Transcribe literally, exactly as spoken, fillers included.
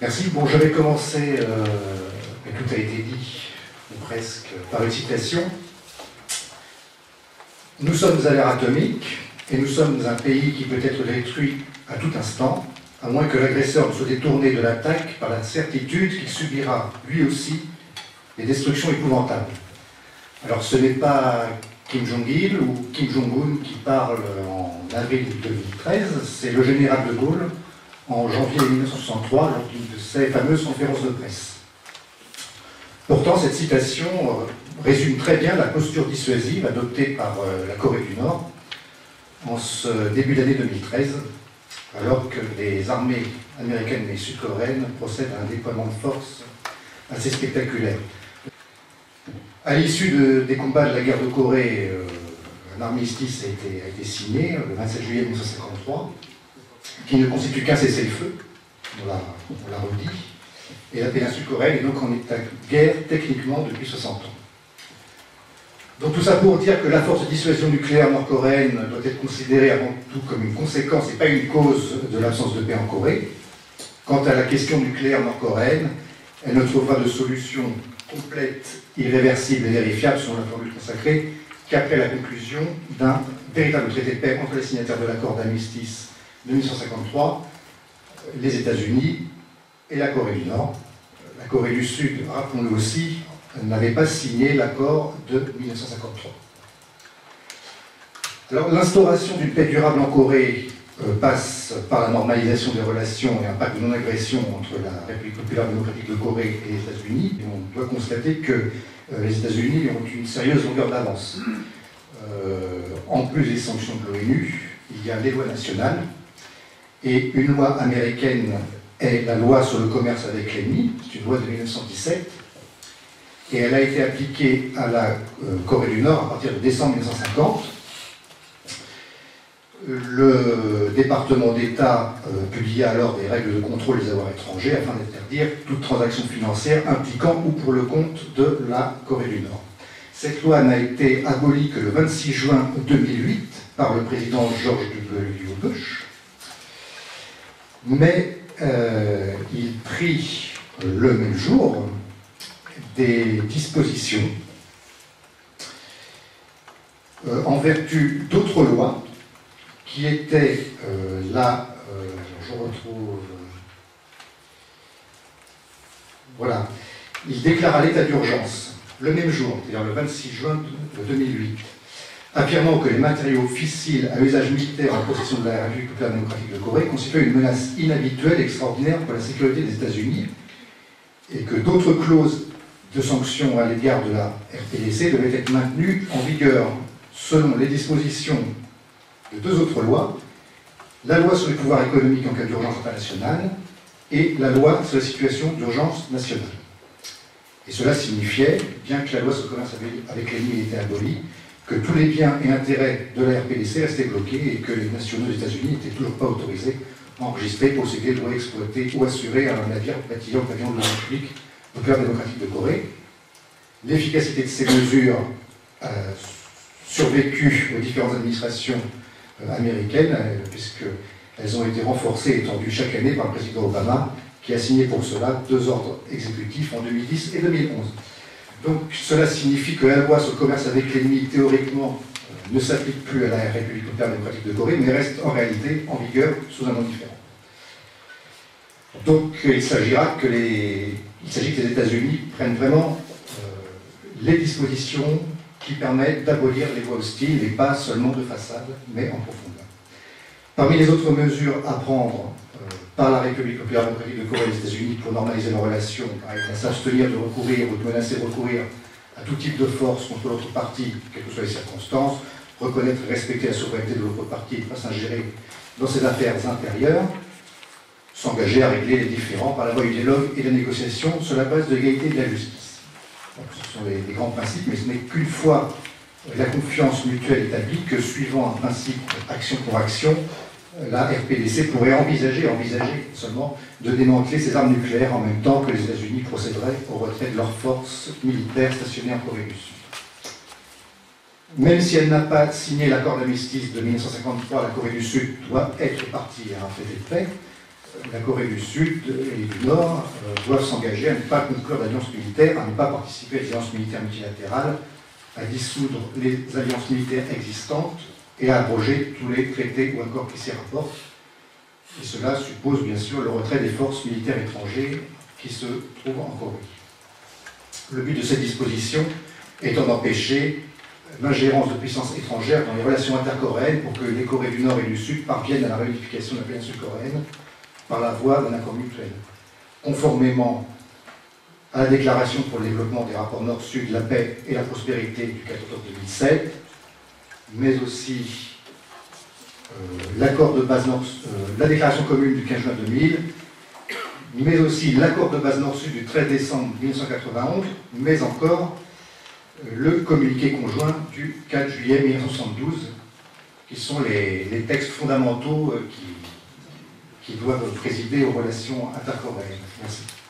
Merci. Bon, je vais commencer, euh, mais tout a été dit, ou presque, par une citation. Nous sommes à l'ère atomique, et nous sommes un pays qui peut être détruit à tout instant, à moins que l'agresseur ne soit détourné de l'attaque par la certitude qu'il subira, lui aussi, des destructions épouvantables. Alors ce n'est pas Kim Jong-il ou Kim Jong-un qui parle en avril deux mille treize, c'est le général de Gaulle en janvier mille neuf cent soixante-trois, lors d'une de ses fameuses conférences de presse. Pourtant, cette citation résume très bien la posture dissuasive adoptée par la Corée du Nord en ce début d'année deux mille treize, alors que les armées américaines et sud-coréennes procèdent à un déploiement de force assez spectaculaire. À l'issue de, des combats de la guerre de Corée, euh, un armistice a été, a été signé le vingt-sept juillet mille neuf cent cinquante-trois, qui ne constitue qu'un cessez-le-feu, on l'a redit, et la péninsule coréenne est donc en état de guerre techniquement depuis soixante ans. Donc tout ça pour dire que la force de dissuasion nucléaire nord-coréenne doit être considérée avant tout comme une conséquence et pas une cause de l'absence de paix en Corée. Quant à la question nucléaire nord-coréenne, elle ne trouvera de solution complète, irréversible et vérifiable selon la formule consacrée qu'après la conclusion d'un véritable traité de paix entre les signataires de l'accord d'armistice de mille neuf cent cinquante-trois, les États-Unis et la Corée du Nord. La Corée du Sud, rappelons-le aussi, n'avait pas signé l'accord de mille neuf cent cinquante-trois. Alors, l'instauration d'une paix durable en Corée euh, passe par la normalisation des relations et un pacte de non-agression entre la République populaire démocratique de Corée et les États-Unis. Et on doit constater que euh, les États-Unis ont une sérieuse longueur d'avance. Euh, en plus des sanctions de l'ONU, il y a les lois nationales, et une loi américaine est la loi sur le commerce avec l'ennemi, c'est une loi de mille neuf cent dix-sept, et elle a été appliquée à la euh, Corée du Nord à partir de décembre mille neuf cent cinquante. Le département d'État euh, publia alors des règles de contrôle des avoirs étrangers afin d'interdire toute transaction financière impliquant ou pour le compte de la Corée du Nord. Cette loi n'a été abolie que le vingt-six juin deux mille huit par le président George W. Bush, mais euh, il prit euh, le même jour des dispositions euh, en vertu d'autres lois qui étaient euh, là, euh, je retrouve, voilà, il déclara l'état d'urgence le même jour, c'est-à-dire le vingt-six juin deux mille huit, affirmant que les matériaux fissiles à usage militaire en possession de la République populaire démocratique de Corée constituaient une menace inhabituelle et extraordinaire pour la sécurité des États-Unis, et que d'autres clauses de sanctions à l'égard de la R P D C devaient être maintenues en vigueur selon les dispositions de deux autres lois, la loi sur les pouvoirs économiques en cas d'urgence internationale et la loi sur la situation d'urgence nationale. Et cela signifiait, bien que la loi sur le commerce avec l'ennemi ait été abolie, que tous les biens et intérêts de la R P D C restaient bloqués et que les nationaux des États-Unis n'étaient toujours pas autorisés à enregistrer, posséder, louer, exploiter ou assurer un navire bâtillant l'avion de la République populaire démocratique de Corée. L'efficacité de ces mesures a survécu aux différentes administrations euh, américaines, euh, puisqu'elles ont été renforcées et étendues chaque année par le président Obama, qui a signé pour cela deux ordres exécutifs en deux mille dix et deux mille onze. Donc cela signifie que la loi sur le commerce avec l'ennemi, théoriquement, euh, ne s'applique plus à la République populaire démocratique de Corée, mais reste en réalité en vigueur sous un nom différent. Donc il s'agira que les, il s'agit que les États-Unis prennent vraiment euh, les dispositions qui permettent d'abolir les voies hostiles, et pas seulement de façade, mais en profondeur. Parmi les autres mesures à prendre euh, par la République populaire démocratique de Corée et les États-Unis pour normaliser leurs relations, avec la s'abstenir de recourir ou de menacer de recourir à tout type de force contre l'autre partie, quelles que soient les circonstances, reconnaître et respecter la souveraineté de l'autre partie et ne pas s'ingérer dans ses affaires intérieures, s'engager à régler les différends par la voie du dialogue et de la négociation sur la base de l'égalité et de la justice. Donc, ce sont les, les grands principes, mais ce n'est qu'une fois la confiance mutuelle établie que, suivant un principe action pour action, la R P D C pourrait envisager, envisager seulement, de démanteler ses armes nucléaires en même temps que les États-Unis procéderaient au retrait de leurs forces militaires stationnées en Corée du Sud. Même si elle n'a pas signé l'accord d'armistice de mille neuf cent cinquante-trois, la Corée du Sud doit être partie à un traité de paix. la Corée du Sud et du Nord euh, doivent s'engager à ne pas conclure d'alliances militaires, à ne pas participer à des alliances militaires multilatérales, à dissoudre les alliances militaires existantes et à abroger tous les traités ou accords qui s'y rapportent. Et cela suppose bien sûr le retrait des forces militaires étrangères qui se trouvent en Corée. Le but de cette disposition étant d'empêcher l'ingérence de puissances étrangères dans les relations intercoréennes pour que les Corées du Nord et du Sud parviennent à la réunification de la péninsule coréenne par la voie d'un accord mutuel. Conformément à la déclaration pour le développement des rapports Nord-Sud, la paix et la prospérité du quatre octobre deux mille sept, mais aussi euh, l'accord de base Nord, euh, la déclaration commune du quinze juin deux mille, mais aussi l'accord de base Nord-Sud du treize décembre mille neuf cent quatre-vingt-onze, mais encore euh, le communiqué conjoint du quatre juillet mille neuf cent soixante-douze, qui sont les, les textes fondamentaux euh, qui, qui doivent présider aux relations intercoréennes. Merci.